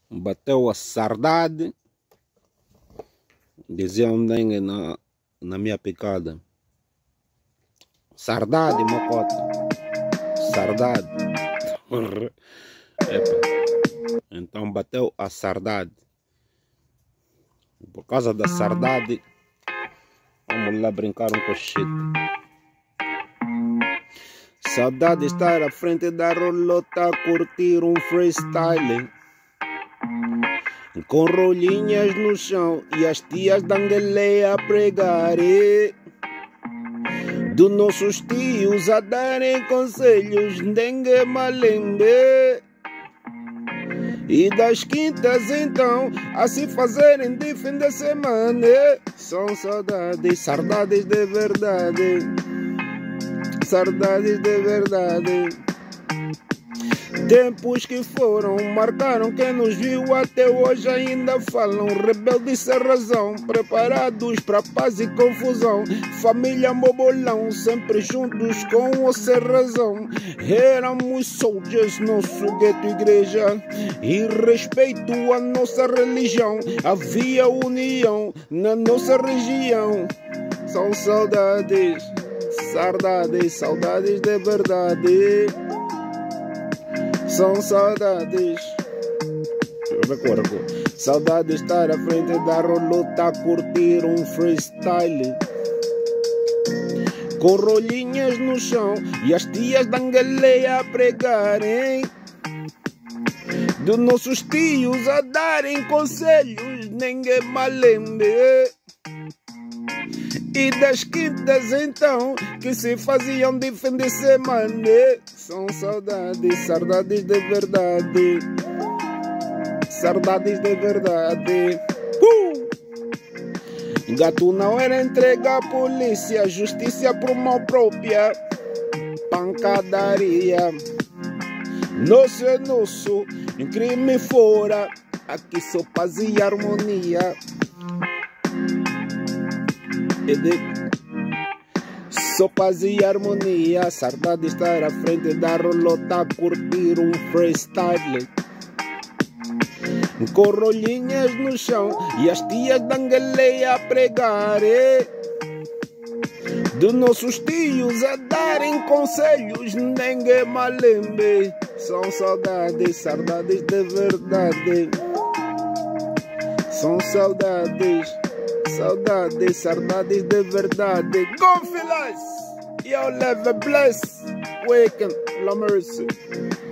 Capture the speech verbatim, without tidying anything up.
Bateu a saudade, dizia um dengue na, na minha picada. Saudade, mocota. Saudade. Epa. Então bateu a saudade. Por causa da saudade, vamos lá brincar um cochete. Saudade de estar à frente da rolota, curtir um freestyle. Com rolinhas no chão e as tias da angeleia a pregarem. Dos nossos tios a darem conselhos, dengue malembe. E das quintas então a se fazerem de fim de semana. São saudades, saudades de verdade. Saudades de verdade. Tempos que foram, marcaram quem nos viu, até hoje ainda falam. Rebeldes sem razão, preparados para paz e confusão. Família mobolão, sempre juntos com ou sem razão. Éramos soldiers, nosso gueto igreja, e respeito à nossa religião. Havia união na nossa região. São saudades, saudades, saudades de verdade. São saudades. Recorda, saudade de estar à frente da rolota a curtir um freestyle. Com rolinhas no chão e as tias da angeleia a pregarem. Dos nossos tios a darem conselhos, ninguém malembe. E das quintas então que se faziam de fim de semana. São saudades, saudades de verdade. Saudades de verdade. uh! Gato não era entregue à polícia, justiça por mão própria. Pancadaria. Nosso é nosso, crime fora. Aqui só paz e harmonia. Só paz e harmonia. Saudade de estar à frente da rolota a curtir um freestyle. Com rolinhas no chão e as tias da angeleia a pregarem. Dos nossos tios a darem conselhos, ninguém malembe. São saudades, saudades de verdade. São saudades. Saudades, saudades de verdade. Go Phillies! Yo, live a bless. Waken, la mercy.